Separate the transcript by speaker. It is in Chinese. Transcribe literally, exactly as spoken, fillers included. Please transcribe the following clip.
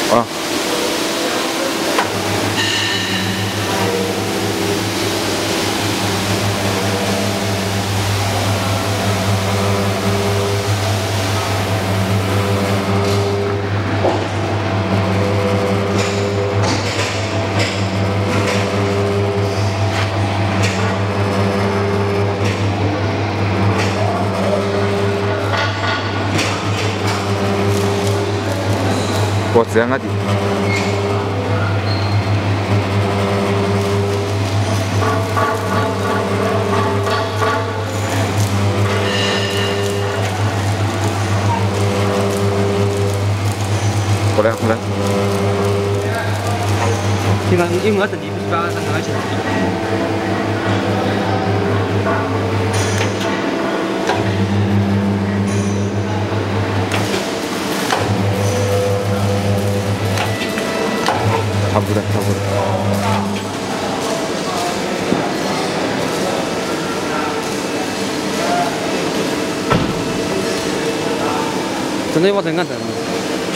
Speaker 1: 啊。我这样啊的。过来，过来。
Speaker 2: 因为因为我等你不是把它拿起来。
Speaker 1: 差不多，差不多。
Speaker 2: 真的我真干等。